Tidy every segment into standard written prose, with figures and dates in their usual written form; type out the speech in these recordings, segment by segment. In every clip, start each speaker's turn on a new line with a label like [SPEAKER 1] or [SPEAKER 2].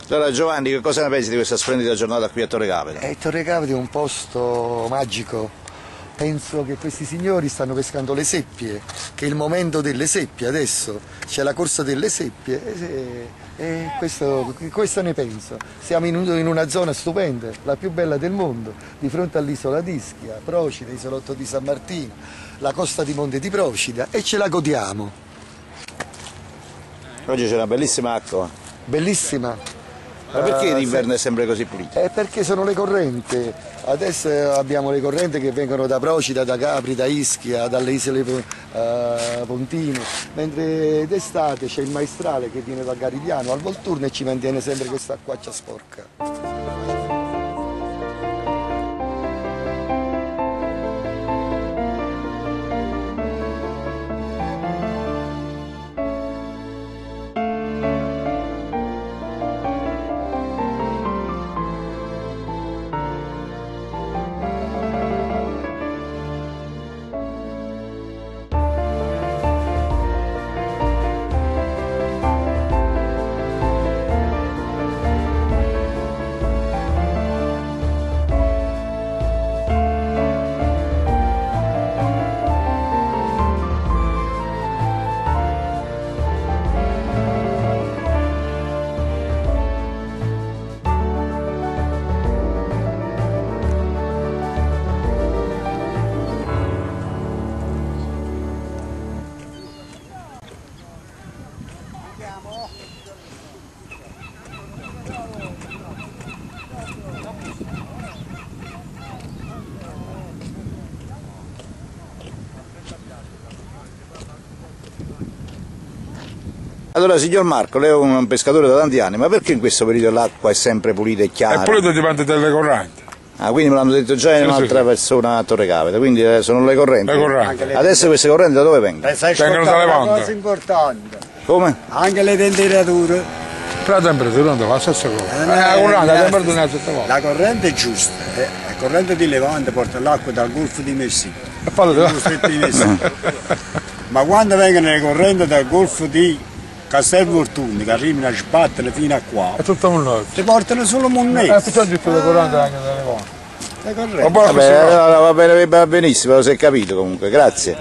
[SPEAKER 1] Allora Giovanni, che cosa ne pensi di questa splendida giornata qui a Torre Capite?
[SPEAKER 2] Torre Capite è un posto magico. Penso che questi signori stanno pescando le seppie, che è il momento delle seppie adesso, c'è la corsa delle seppie e questo ne penso. Siamo in una zona stupenda, la più bella del mondo, di fronte all'isola di Ischia, Procida, isolotto di San Martino, la costa di Monte di Procida e ce la godiamo.
[SPEAKER 1] Oggi c'è una bellissima acqua.
[SPEAKER 2] Bellissima.
[SPEAKER 1] Ma perché d'inverno è sempre così pulito?
[SPEAKER 2] Perché sono le correnti. Adesso abbiamo le correnti che vengono da Procida, da Capri, da Ischia, dalle isole Pontine, mentre d'estate c'è il maestrale che viene da Garigliano al Volturno e ci mantiene sempre questa acquaccia sporca.
[SPEAKER 1] Allora, signor Marco, lei è un pescatore da tanti anni, ma perché in questo periodo l'acqua è sempre pulita e chiara?
[SPEAKER 3] È pulita, dipende dalle correnti.
[SPEAKER 1] Ah, quindi me l'hanno detto già in un'altra persona a Torre Capite, quindi sono le correnti.
[SPEAKER 3] Le correnti.
[SPEAKER 1] Adesso queste correnti da dove vengono?
[SPEAKER 3] Vengono dalle
[SPEAKER 4] Una
[SPEAKER 3] Levante.
[SPEAKER 4] cosa importante,
[SPEAKER 1] Come?
[SPEAKER 4] anche le temperature.
[SPEAKER 3] La temperatura non fa la stessa cosa. La temperatura è la stessa cosa.
[SPEAKER 4] La corrente è giusta, la corrente di Levante porta l'acqua dal Golfo di Messina.
[SPEAKER 3] E poi
[SPEAKER 4] dal Golfo di Messina. Ma quando vengono le correnti dal Golfo di Castelvolturno, che arrivano a sbattere fino a qua,
[SPEAKER 3] è tutto un altro.
[SPEAKER 4] ti portano solo monete.
[SPEAKER 3] Tutto il giusto le correnti anche dalle Levante.
[SPEAKER 4] Le correnti.
[SPEAKER 1] Vabbè, va benissimo, lo si è capito comunque, grazie.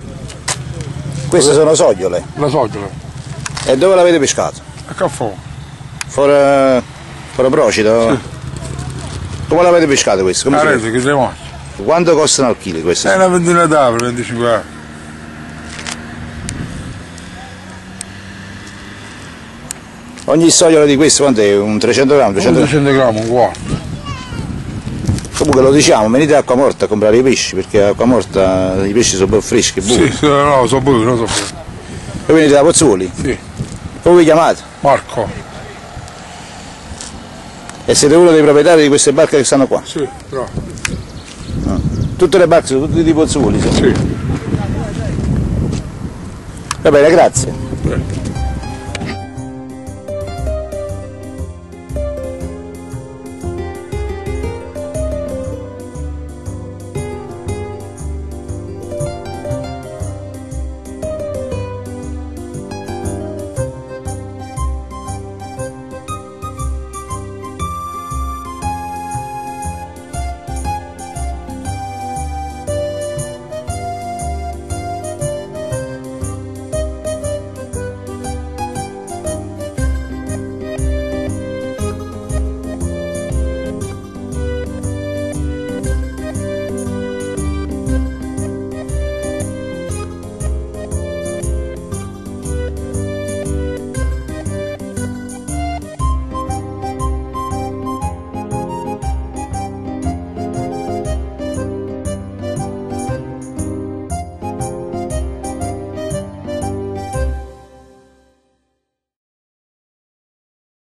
[SPEAKER 1] Queste sono sogliole.
[SPEAKER 3] La sogliola.
[SPEAKER 1] E dove l'avete pescato?
[SPEAKER 3] A Caffò.
[SPEAKER 1] Fuori Procida? Sì. Come l'avete pescato questo?
[SPEAKER 3] A rete, che si mangia.
[SPEAKER 1] Quanto costano al chilo queste?
[SPEAKER 3] È una ventina d'euro, 25 euro.
[SPEAKER 1] Ogni sogliola di questo quanto è? Un 300 grammi?
[SPEAKER 3] 300 grammi, un quarto.
[SPEAKER 1] Comunque lo diciamo, venite acqua morta a comprare i pesci, perché acqua morta i pesci sono ben freschi, buoni.
[SPEAKER 3] Sì, no, sono buoni, non so buoni.
[SPEAKER 1] Voi venite da Pozzuoli?
[SPEAKER 3] Sì.
[SPEAKER 1] Come vi chiamate?
[SPEAKER 3] Marco.
[SPEAKER 1] E siete uno dei proprietari di queste barche che stanno qua?
[SPEAKER 3] Sì, bravo.
[SPEAKER 1] Tutte le barche sono tutte di Pozzuoli?
[SPEAKER 3] Sì.
[SPEAKER 1] Va bene, grazie.